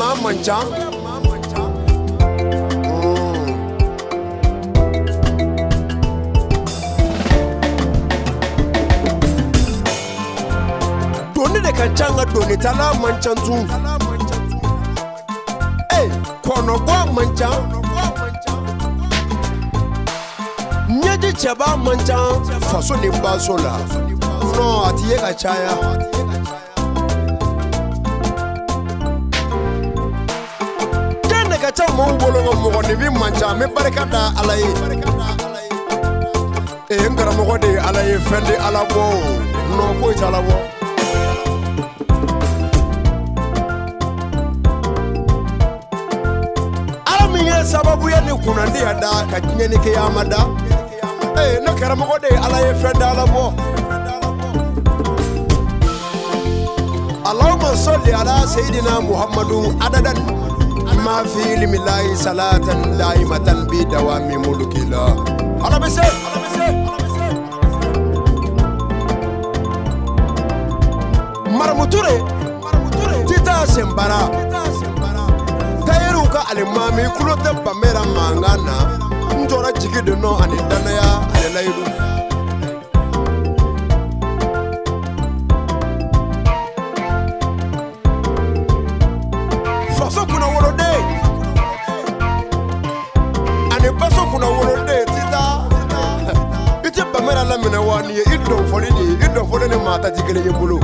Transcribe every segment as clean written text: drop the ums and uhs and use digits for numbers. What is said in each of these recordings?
mancha. Doni de kachanga doni tala mancha zoom. Hey, kono kwa mancha. Nyedi cheba mancha faso ni basola. No atiye kachaya. Jende kacha mongolo mo ni bi mancha me barekada alaye. E ngara mo de alaye fende alabo. No ko italabo. Sababu ya ni kuna ndia da kanyeni ke amada no karamo de alaye fenda alabo Allahumma salli ala sayidina Muhammadu adadan ma fi limillahi salatan daimatan bi dawami mulkila ala bese marmuture tita simpara ka alimami kulote Bambera mangana njora jigi de no ani danaya alelairu faso kuna wolode ani baso kuna wolode tita ite Bambera la mena wani idon foli ni mata jigele yebulu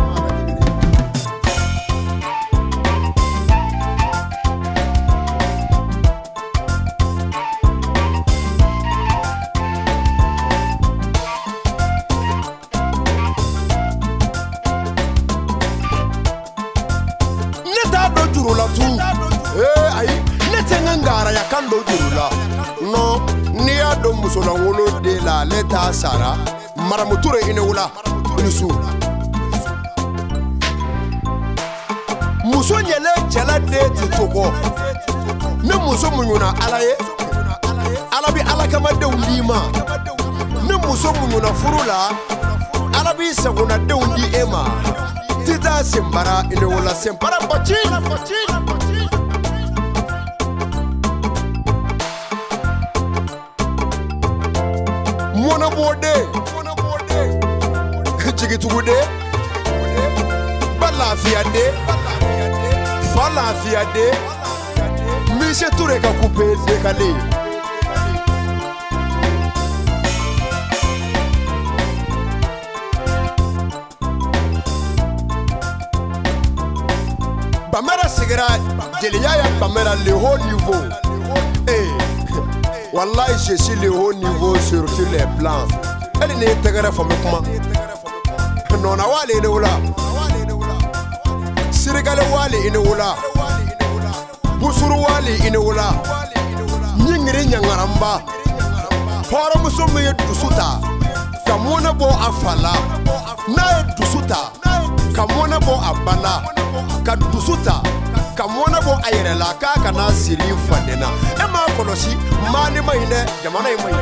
ya kando jurula no ni ado musola wolo de la leta sara maramuture ine wula nisu muso nyele chala de titoko ne muso munyuna alaye alabi alakama de ulima ne muso munyuna furula alabi saguna de undi ema tita simpara ine wula simpara bachi Mona bode jigi tugude balafia de falafia de mise toure ka couper de kale Bambera sigara Yaya Bambera le haut niveau Wallahi je suis le haut niveau sur tous les plans. Elle n'est pas grave pour moi. Non, wali ine wula. Sirigale wali ine wula. Busuru wali ine wula. Nyingiri nyangaramba. Hora musomu ye dusuta. Kamona bo afala. Na dusuta. Kamona bo abala. Ka dusuta. Kamona bo ayerela kaka na siri fadena ema kolosi mani maine jamana imai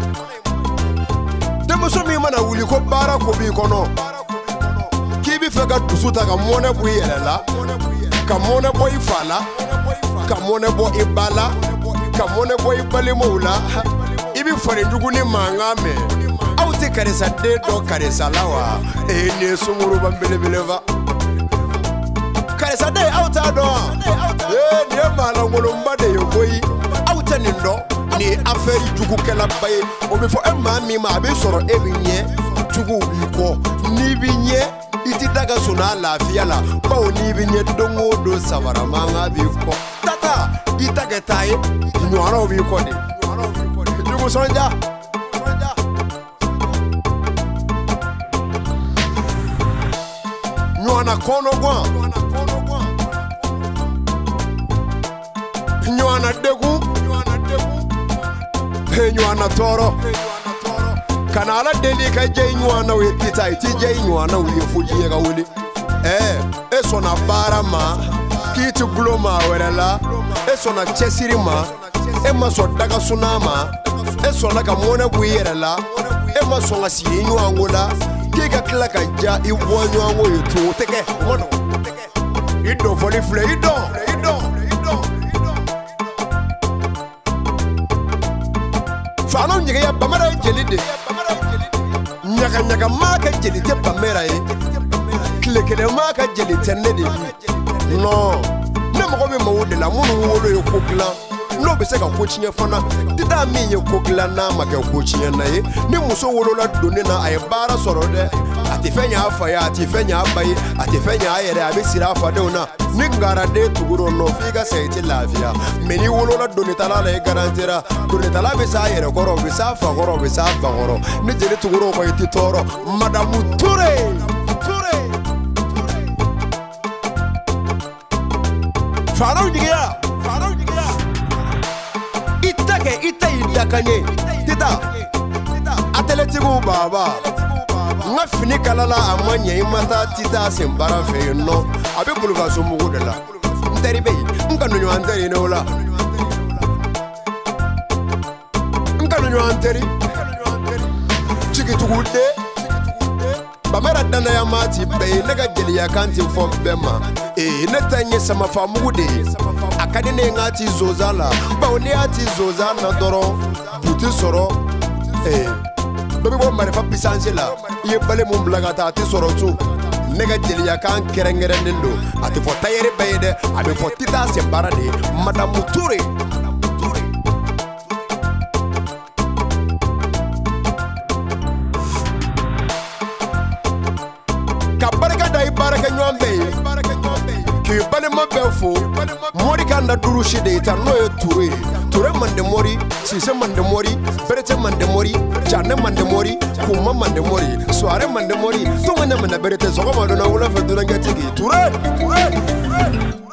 demuso mi mana wuli ko bara ko bi kono kibi fega dusuta kamona bo ayerela kamona bo ifala kamona bo ibala kamona bo ibale moula ibi fare nduguni mangame awte karesa de do karesa lawa ne sunguru bambelebeleva Karesa day out ado ni mala ngolomba de yokoyi out nindo ni affaire jugu kala baye o be fo e ma mi ma be soro e binye jugu bi ko ni binye iti daga suna lafiya la ba o ni binye dongo do sawara manga bi ko tata itaga taye nyoro bi ko de jugu sonja nyona kono gwa nywana degu nywana toro kanala deli ka je nywana we tita iti je nywana we fuji ga wuli eso na barama kiti gloma werela eso na chesirima ema so daga sunama eso na ka mona buyerela ema so nga si nywangola kika kila ka ja iwo nywango yutu teke mono ido foli fle ido Fano nyiga Bambera jelide nyaga maka jelite Bambera klekele maka jelite nedi no na mo be mo de la mo wolo yo kokla no be se ka kochinya fana tita mi ye kokla na maka kochinya na ye ni muso wolo la doni na ay bara soro de ati fenya afa ya ati fenya abai ati fenya ayere abisira afa de ona ni ngara de tuguro no figa seiti lavia meni wolo la doni tala la garantira doni tala be sa ayere goro be sa fa goro be sa fa goro ni jeli tuguro ko iti toro madamu toure Fano diga ita idakanye tita atletico baba nga fini kalala amanye imata tita simpara fe no abe buluga so mugo de la nteri be nkanu nyo anteri no la nkanu nyo anteri chikitugude Bambera dana ya mati be nega jeli ya kanti fo bema netanye sama famude akade ne ngati zozala ba oni ati zozana doro buti soro bebe bo mare fa pisanse la ye bale mum blaga ta ati soro tu nega jeli ya kan kerengere ndo ati fo tayere beyde abe fo tita se barade madame Toure kabaraka dai baraka nyombe ki bale mo befo mori kanda duru shide ta no e toure mande mori sise mande mori berete mande mori jane mande mori kuma mande mori soare mande mori to ngana mande berete so ko ma do na wala fa do na ngatigi toure